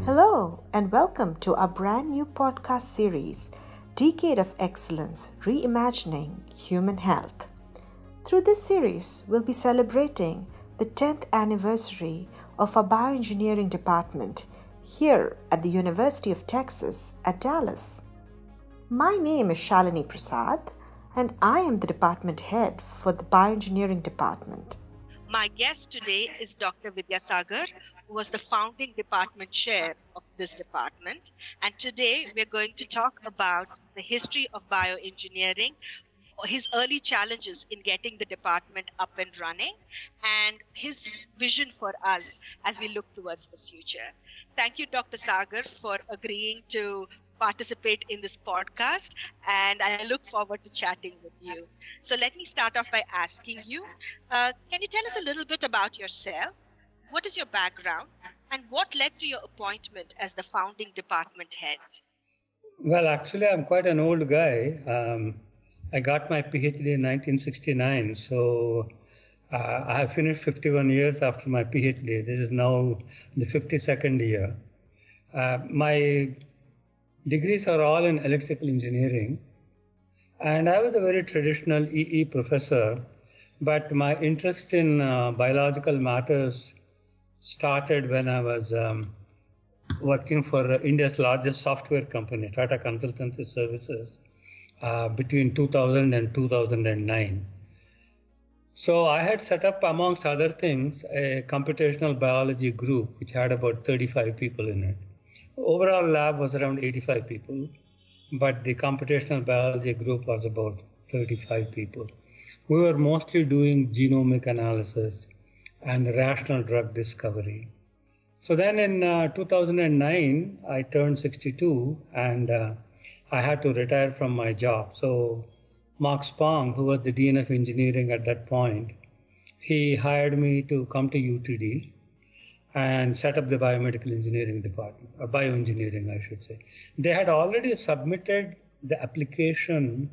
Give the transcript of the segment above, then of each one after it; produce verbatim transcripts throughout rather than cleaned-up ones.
Hello, and welcome to our brand new podcast series, Decade of Excellence Reimagining Human Health. Through this series, we'll be celebrating the tenth anniversary of our bioengineering department here at the University of Texas at Dallas. My name is Shalini Prasad, and I am the department head for the bioengineering department. My guest today is Doctor Vidyasagar, who was the founding department chair of this department. And today we're going to talk about the history of bioengineering, his early challenges in getting the department up and running, and his vision for us as we look towards the future. Thank you, Doctor Sagar, for agreeing to participate in this podcast, and I look forward to chatting with you. So let me start off by asking you, uh, can you tell us a little bit about yourself? What is your background, and what led to your appointment as the founding department head? Well, actually, I'm quite an old guy. Um, I got my PhD in nineteen sixty-nine, so uh, I have finished fifty-one years after my PhD. This is now the fifty-second year. Uh, my degrees are all in electrical engineering, and I was a very traditional E E professor, but my interest in uh, biological matters started when I was um, working for India's largest software company, Tata Consultancy Services, uh, between two thousand and two thousand nine. So I had set up, amongst other things, a computational biology group, which had about thirty-five people in it. Overall lab was around eighty-five people, but the computational biology group was about thirty-five people. We were mostly doing genomic analysis and rational drug discovery. So then in uh, two thousand nine, I turned sixty-two and uh, I had to retire from my job. So Mark Spong, who was the Dean of Engineering at that point, he hired me to come to U T D and set up the biomedical engineering department, or bioengineering, I should say. They had already submitted the application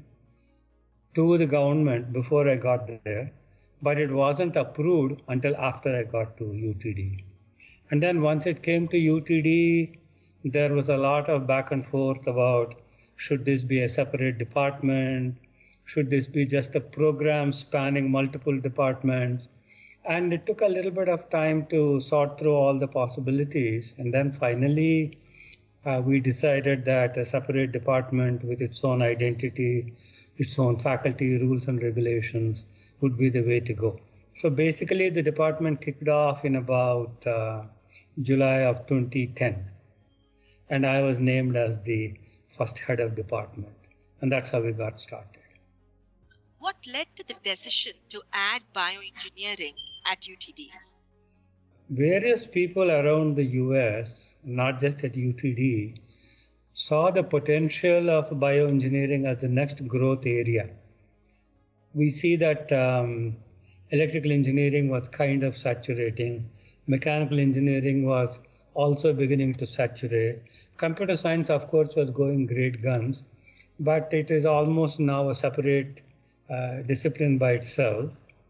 to the government before I got there, but it wasn't approved until after I got to U T D. And then once it came to U T D, there was a lot of back and forth about should this be a separate department, should this be just a program spanning multiple departments. And it took a little bit of time to sort through all the possibilities. And then finally, uh, we decided that a separate department with its own identity, its own faculty, rules and regulations would be the way to go. So basically, the department kicked off in about uh, July of twenty ten. And I was named as the first head of department. And that's how we got started. What led to the decision to add bioengineering at U T D? Various people around the U S, not just at U T D, saw the potential of bioengineering as the next growth area. We see that um, electrical engineering was kind of saturating. Mechanical engineering was also beginning to saturate. Computer science, of course, was going great guns, but it is almost now a separate uh, discipline by itself.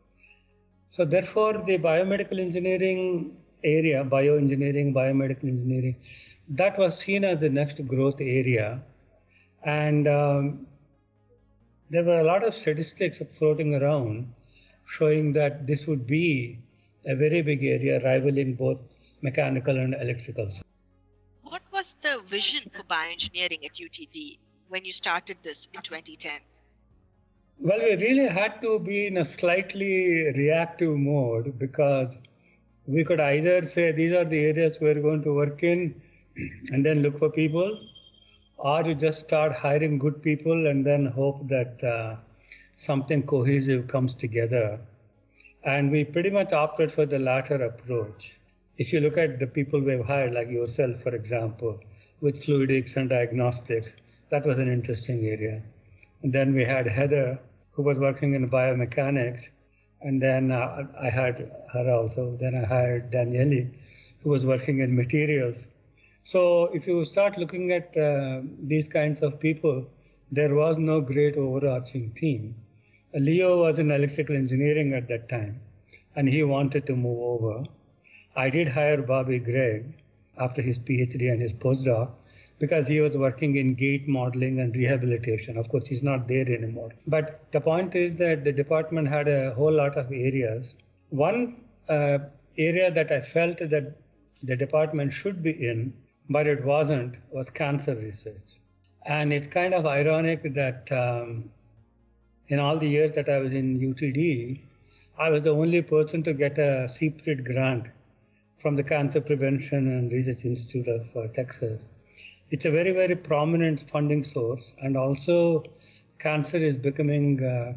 So therefore, the biomedical engineering area, bioengineering, biomedical engineering, that was seen as the next growth area. And um, there were a lot of statistics floating around showing that this would be a very big area, rivaling both mechanical and electrical. What was the vision for bioengineering at U T D when you started this in twenty ten? Well, we really had to be in a slightly reactive mode because we could either say these are the areas we're going to work in and then look for people, or you just start hiring good people and then hope that uh, something cohesive comes together. And we pretty much opted for the latter approach. If you look at the people we've hired, like yourself, for example, with fluidics and diagnostics, that was an interesting area. And then we had Heather, who was working in biomechanics, and then uh, I had her also. Then I hired Daniele, who was working in materials. So if you start looking at uh, these kinds of people, there was no great overarching theme. Leo was in electrical engineering at that time, and he wanted to move over. I did hire Bobby Gregg, after his PhD and his postdoc, because he was working in gait modeling and rehabilitation. Of course, he's not there anymore. But the point is that the department had a whole lot of areas. One uh, area that I felt that the department should be in, but it wasn't, was cancer research. And it's kind of ironic that um, in all the years that I was in U T D, I was the only person to get a C P R I T grant from the Cancer Prevention and Research Institute of uh, Texas. It's a very, very prominent funding source, and also cancer is becoming uh,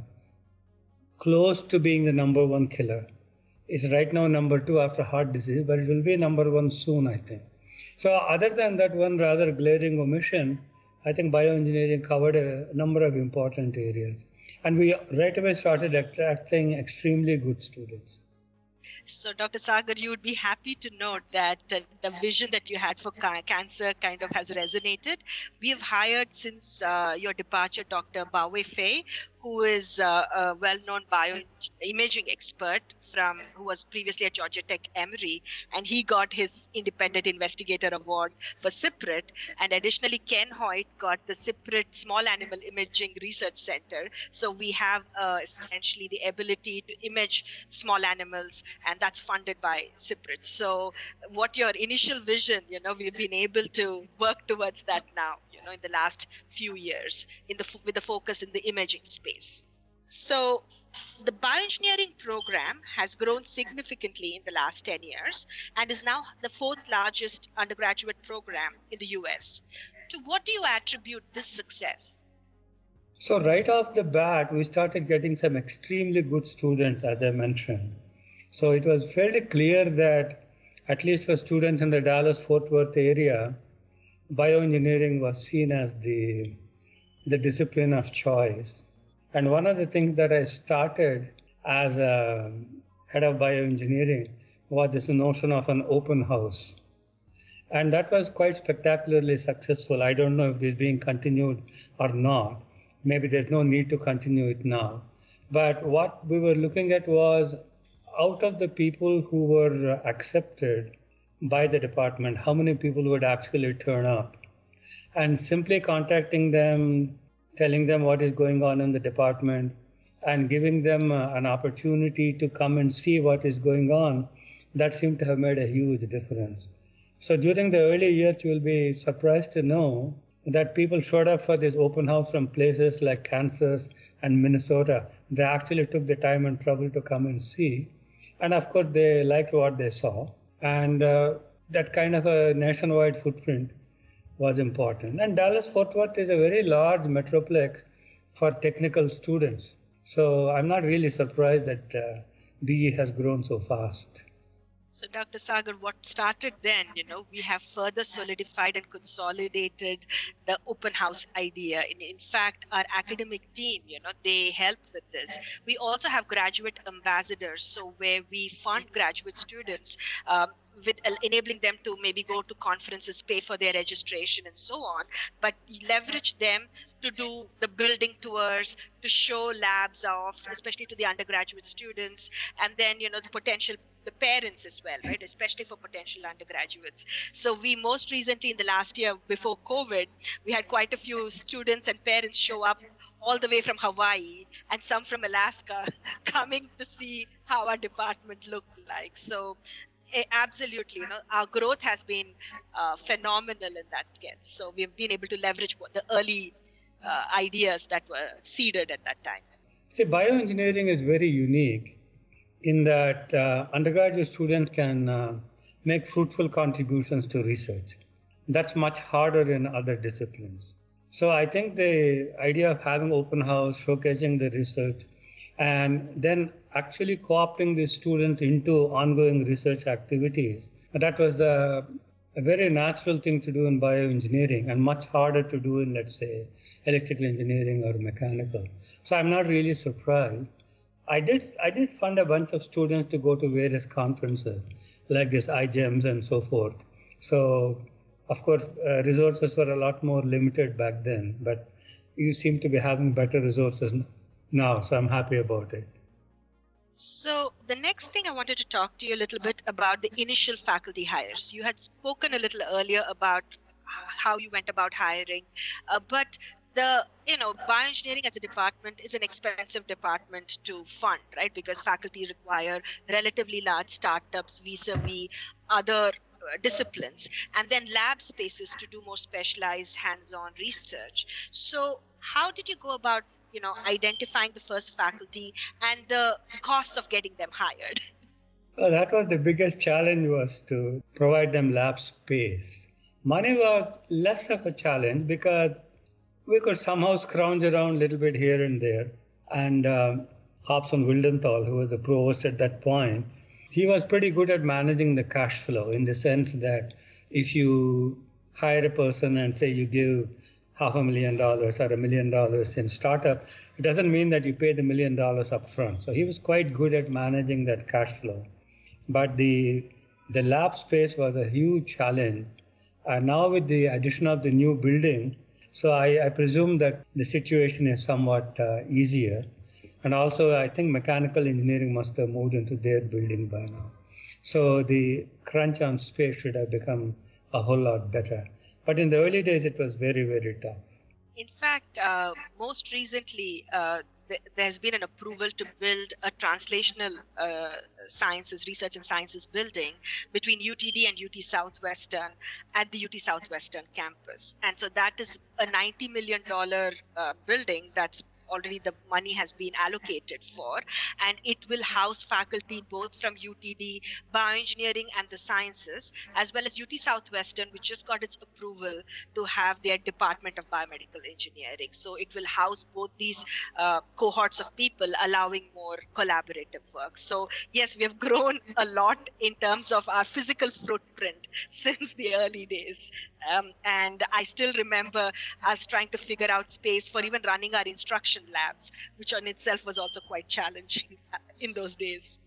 close to being the number one killer. It's right now number two after heart disease, but it will be number one soon, I think. So other than that one rather glaring omission, I think bioengineering covered a number of important areas. And we right away started attracting extremely good students. So, Doctor Sagar, you would be happy to note that uh, the vision that you had for ca- cancer kind of has resonated. We have hired since uh, your departure Doctor Bawe Fei, who is uh, a well-known bioimaging expert from who was previously at Georgia Tech Emory, and he got his Independent Investigator Award for C P R I T. And additionally, Ken Hoyt got the C P R I T Small Animal Imaging Research Center. So we have uh, essentially the ability to image small animals, and that's funded by C P R I T. So what your initial vision, you know, we've been able to work towards that now, you know, in the last few years in the with the focus in the imaging space. So the bioengineering program has grown significantly in the last ten years and is now the fourth largest undergraduate program in the U S. To what do you attribute this success? So right off the bat, we started getting some extremely good students, as I mentioned. So it was fairly clear that, at least for students in the Dallas-Fort Worth area, bioengineering was seen as the, the discipline of choice. And one of the things that I started as a head of bioengineering was this notion of an open house. And that was quite spectacularly successful. I don't know if this is being continued or not. Maybe there's no need to continue it now. But what we were looking at was, out of the people who were accepted by the department, how many people would actually turn up? And simply contacting them, telling them what is going on in the department, and giving them uh, an opportunity to come and see what is going on, that seemed to have made a huge difference. So during the early years, you will be surprised to know that people showed up for this open house from places like Kansas and Minnesota. They actually took the time and trouble to come and see. And of course, they liked what they saw. And uh, that kind of a nationwide footprint was important. And Dallas-Fort Worth is a very large metroplex for technical students. So I'm not really surprised that uh, B E has grown so fast. So, Doctor Sagar, what started then, you know, we have further solidified and consolidated the open house idea. In, in fact, our academic team, you know, they help with this. We also have graduate ambassadors, so where we fund graduate students, um, with uh, enabling them to maybe go to conferences, pay for their registration and so on, but leverage them to do the building tours, to show labs off, especially to the undergraduate students, and then, you know, the potential, the parents as well, right, especially for potential undergraduates. So we most recently in the last year before COVID, we had quite a few students and parents show up all the way from Hawaii and some from Alaska coming to see how our department looked like. So absolutely, you know, our growth has been uh, phenomenal in that case. So we've been able to leverage the early uh, ideas that were seeded at that time. See, bioengineering is very unique in that uh, undergraduate students can uh, make fruitful contributions to research. That's much harder in other disciplines. So I think the idea of having open house, showcasing the research, and then actually co-opting the student into ongoing research activities, that was a, a very natural thing to do in bioengineering and much harder to do in, let's say, electrical engineering or mechanical. So I'm not really surprised. I did, I did fund a bunch of students to go to various conferences like this I GEMS and so forth. So, of course, uh, resources were a lot more limited back then, but you seem to be having better resources now, so I'm happy about it. So the next thing I wanted to talk to you a little bit about the initial faculty hires. You had spoken a little earlier about how you went about hiring, uh, but the you know bioengineering as a department is an expensive department to fund, right? Because faculty require relatively large startups vis-a-vis other uh, disciplines, and then lab spaces to do more specialized hands-on research. So how did you go about you know identifying the first faculty and the costs of getting them hired? Well, that was the biggest challenge, was to provide them lab space. Money was less of a challenge because we could somehow scrounge around a little bit here and there. And um, Hobson Wildenthal, who was the provost at that point, he was pretty good at managing the cash flow, in the sense that if you hire a person and say you give half a million dollars or a million dollars in startup, it doesn't mean that you pay the million dollars up front. So he was quite good at managing that cash flow. But the the lab space was a huge challenge. And now with the addition of the new building, so I, I presume that the situation is somewhat uh, easier. And also, I think mechanical engineering must have moved into their building by now. So the crunch on space should have become a whole lot better. But in the early days, it was very, very tough. In fact, uh, most recently, uh, th- there has been an approval to build a translational uh, sciences, research and sciences building between U T D and U T Southwestern at the U T Southwestern campus. And so that is a ninety million dollars uh, building that's already the money has been allocated for, and it will house faculty both from U T D bioengineering and the sciences, as well as U T Southwestern, which just got its approval to have their Department of Biomedical Engineering. So it will house both these uh, cohorts of people, allowing more collaborative work. So yes, we have grown a lot in terms of our physical footprint since the early days. Um, and I still remember us trying to figure out space for even running our instruction labs, which on itself was also quite challenging in those days.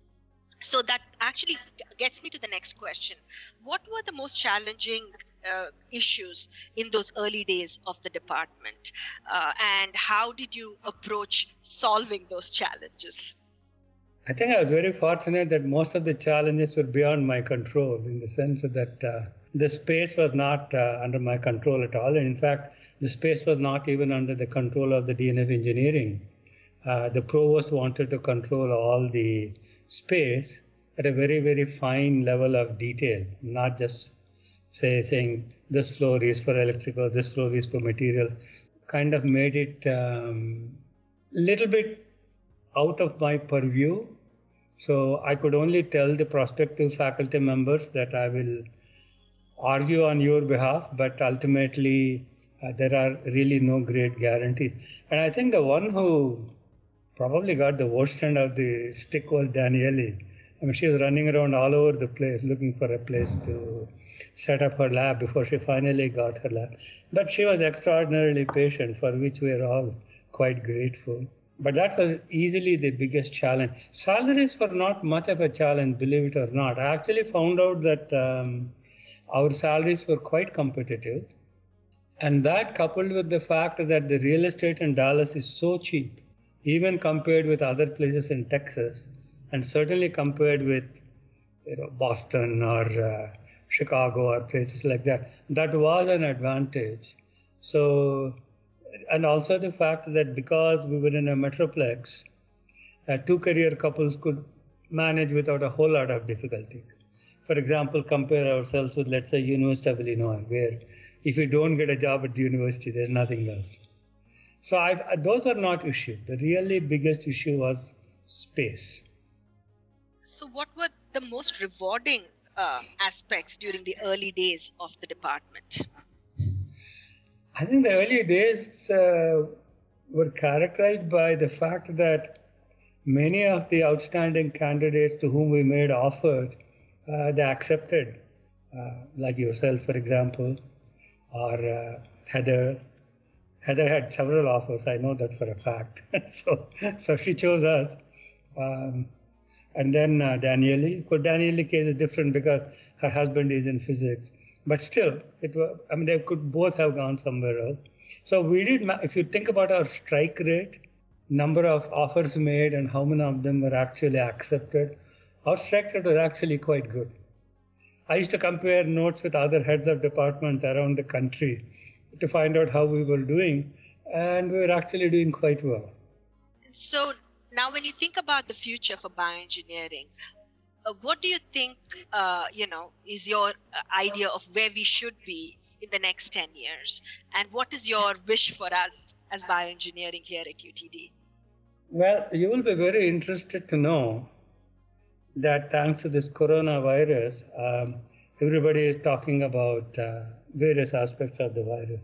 So that actually gets me to the next question. What were the most challenging uh, issues in those early days of the department? Uh, and how did you approach solving those challenges? I think I was very fortunate that most of the challenges were beyond my control, in the sense that uh, the space was not uh, under my control at all. And in fact, the space was not even under the control of the Dean of Engineering. Uh, the provost wanted to control all the space at a very, very fine level of detail, not just say saying this floor is for electrical, this floor is for material. Kind of made it a um, little bit out of my purview. So I could only tell the prospective faculty members that I will argue on your behalf, but ultimately uh, there are really no great guarantees. And I think the one who probably got the worst end of the stick was Daniele. I mean, she was running around all over the place looking for a place to set up her lab before she finally got her lab. But she was extraordinarily patient, for which we are all quite grateful. But that was easily the biggest challenge. Salaries were not much of a challenge, believe it or not. I actually found out that um, our salaries were quite competitive. And that, coupled with the fact that the real estate in Dallas is so cheap, even compared with other places in Texas, and certainly compared with you know, Boston or uh, Chicago or places like that, that was an advantage. So, and also the fact that because we were in a metroplex, uh, two career couples could manage without a whole lot of difficulty. For example, compare ourselves with, let's say, University of Illinois, where if you don't get a job at the university, there's nothing else. So I, those are not issues. The really biggest issue was space. So what were the most rewarding uh, aspects during the early days of the department? I think the early days uh, were characterized by the fact that many of the outstanding candidates to whom we made offers, uh, they accepted, uh, like yourself, for example, or uh, Heather. Heather had several offers, I know that for a fact. so, so she chose us. Um, and then uh, Daniele. Well, Daniele's case is different because her husband is in physics. But still, it was, I mean, they could both have gone somewhere else. So we did, if you think about our strike rate, number of offers made and how many of them were actually accepted, our track record was actually quite good. I used to compare notes with other heads of departments around the country to find out how we were doing, and we were actually doing quite well. So now when you think about the future for bioengineering, uh, what do you think, uh, you know, is your uh, idea of where we should be in the next ten years? And what is your wish for us as bioengineering here at U T D? Well, you will be very interested to know that thanks to this coronavirus, um, everybody is talking about uh, various aspects of the virus.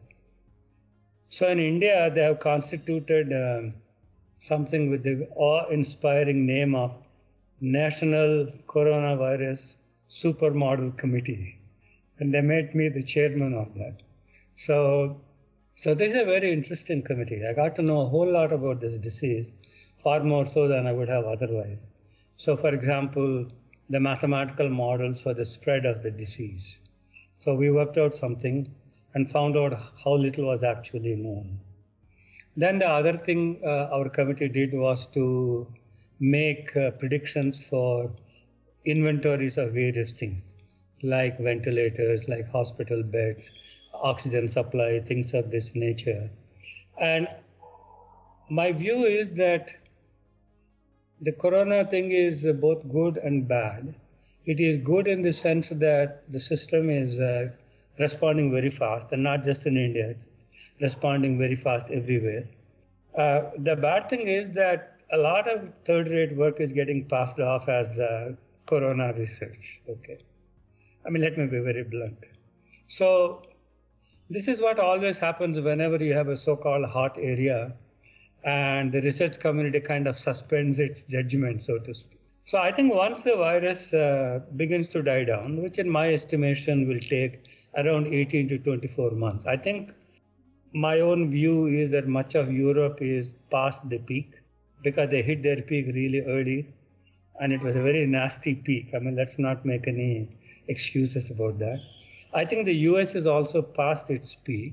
So in India, they have constituted um, something with the awe-inspiring name of National Coronavirus Supermodel Committee. And they made me the chairman of that. So, so this is a very interesting committee. I got to know a whole lot about this disease, far more so than I would have otherwise. So for example, the mathematical models for the spread of the disease. So we worked out something and found out how little was actually known. Then the other thing uh, our committee did was to make uh, predictions for inventories of various things, like ventilators, like hospital beds, oxygen supply, things of this nature. And my view is that the corona thing is both good and bad. It is good in the sense that the system is uh, responding very fast, and not just in India, it's responding very fast everywhere. Uh, the bad thing is that a lot of third-rate work is getting passed off as uh, corona research. Okay, I mean, let me be very blunt. So this is what always happens whenever you have a so-called hot area, and the research community kind of suspends its judgment, so to speak. So I think once the virus uh, begins to die down, which in my estimation will take around eighteen to twenty-four months, I think my own view is that much of Europe is past the peak, because they hit their peak really early, and it was a very nasty peak. I mean, let's not make any excuses about that. I think the U S is also past its peak.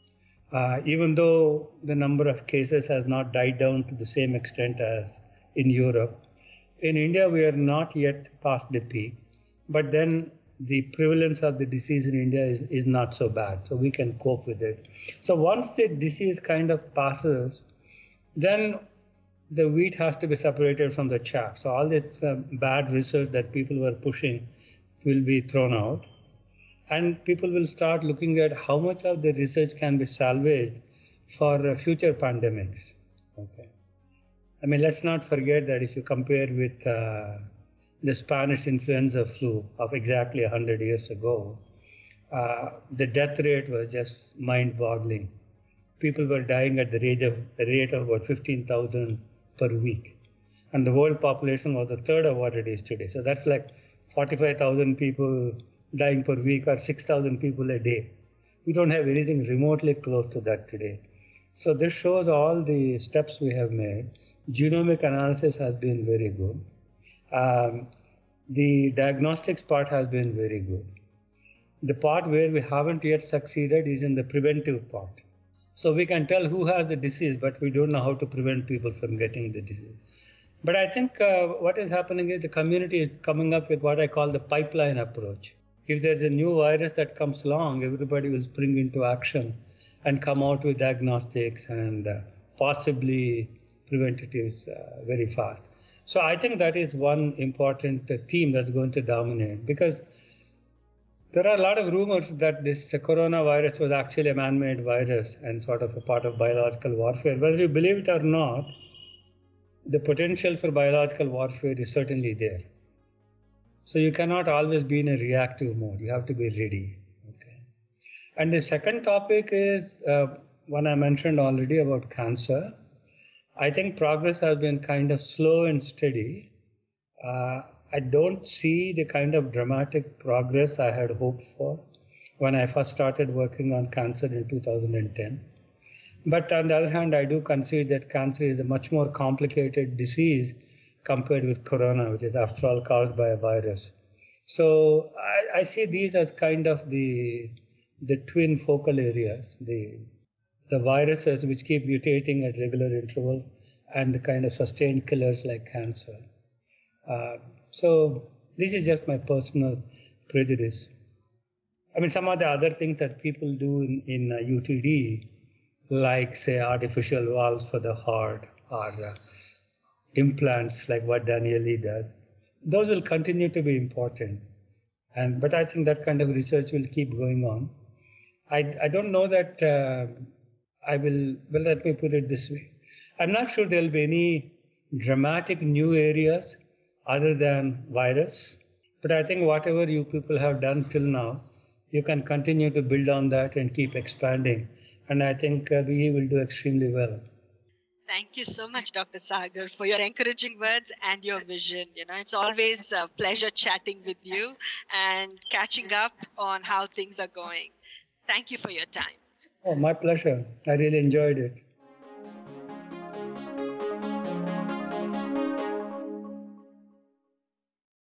Uh, even though the number of cases has not died down to the same extent as in Europe, in India we are not yet past the peak, but then the prevalence of the disease in India is, is not so bad, so we can cope with it. So once the disease kind of passes, then the wheat has to be separated from the chaff. So all this uh, bad research that people were pushing will be thrown out. And people will start looking at how much of the research can be salvaged for uh, future pandemics. Okay. I mean, let's not forget that if you compare with uh, the Spanish influenza flu of exactly one hundred years ago, uh, the death rate was just mind-boggling. People were dying at the rate of, the rate of about fifteen thousand per week. And the world population was a third of what it is today. So that's like forty-five thousand people dying per week, or six thousand people a day. We don't have anything remotely close to that today. So this shows all the steps we have made. Genomic analysis has been very good. Um, the diagnostics part has been very good. The part where we haven't yet succeeded is in the preventive part. So we can tell who has the disease, but we don't know how to prevent people from getting the disease. But I think uh, what is happening is the community is coming up with what I call the pipeline approach. If there's a new virus that comes along, everybody will spring into action and come out with diagnostics and uh, possibly preventatives uh, very fast. So I think that is one important uh, theme that's going to dominate, because there are a lot of rumors that this uh, coronavirus was actually a man-made virus and sort of a part of biological warfare. Whether you believe it or not, the potential for biological warfare is certainly there. So you cannot always be in a reactive mode. You have to be ready. Okay. And the second topic is uh, one I mentioned already about cancer. I think progress has been kind of slow and steady. Uh, I don't see the kind of dramatic progress I had hoped for when I first started working on cancer in two thousand ten. But on the other hand, I do concede that cancer is a much more complicated disease compared with corona, which is after all caused by a virus. So I, I see these as kind of the, the twin focal areas, the, the viruses which keep mutating at regular intervals, and the kind of sustained killers like cancer. Uh, so this is just my personal prejudice. I mean, some of the other things that people do in, in uh, U T D, like say artificial valves for the heart or uh, implants like what Daniel Lee does, those will continue to be important. And but I think that kind of research will keep going on. I, I don't know that uh, I will, well, let me put it this way. I'm not sure there'll be any dramatic new areas other than virus, but I think whatever you people have done till now, you can continue to build on that and keep expanding. And I think uh, we will do extremely well. Thank you so much, Doctor Sagar, for your encouraging words and your vision. You know, it's always a pleasure chatting with you and catching up on how things are going. Thank you for your time. Oh, my pleasure. I really enjoyed it.